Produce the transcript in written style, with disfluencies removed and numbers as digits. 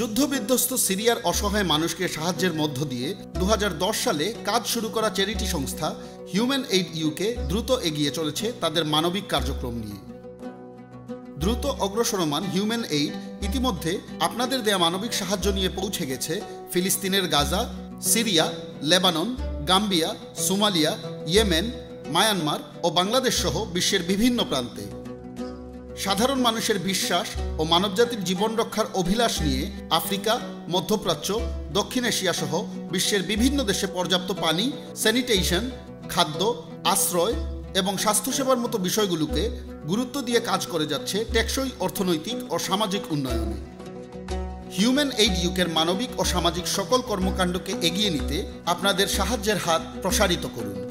যুদ্ধবিধ্বস্ত সিরিয়ার অসহায় মানুষকে সাহায্যের মধ্য দিয়ে 2010 সালে কাজ শুরু করা চ্যারিটি সংস্থা হিউম্যান এইড ইউকে দ্রুত এগিয়ে চলেছে তাদের মানবিক কার্যক্রম নিয়ে। দ্রুত অগ্রসরমান হিউম্যান এইড ইতিমধ্যে আপনাদের দেয়া মানবিক সাহায্য নিয়ে পৌঁছে গেছে ফিলিস্তিনের Gaza, Syria, Lebanon, Gambia, Somalia, Yemen, Myanmar ও বাংলাদেশ সহ বিশ্বের বিভিন্ন প্রান্তে। সাধারণ মানুষের বিশ্বাস ও মানবজাতির জীবন রক্ষার অভিলাষ নিয়ে আফ্রিকা, মধ্যপ্রাচ্য, দক্ষিণ এশিয়া সহ বিশ্বের বিভিন্ন দেশে পর্যাপ্ত পানি, স্যানিটেশন, খাদ্য, আশ্রয় এবং স্বাস্থ্যসেবার মতো বিষয়গুলোকে গুরুত্ব দিয়ে কাজ করে যাচ্ছে টেকসই অর্থনৈতিক ও সামাজিক উন্নয়নে। হিউম্যান এইড ইউকের মানবিক ও সামাজিক সকল কর্মকাণ্ডকে এগিয়ে নিতে আপনাদের সাহায্যের হাত প্রসারিত করুন।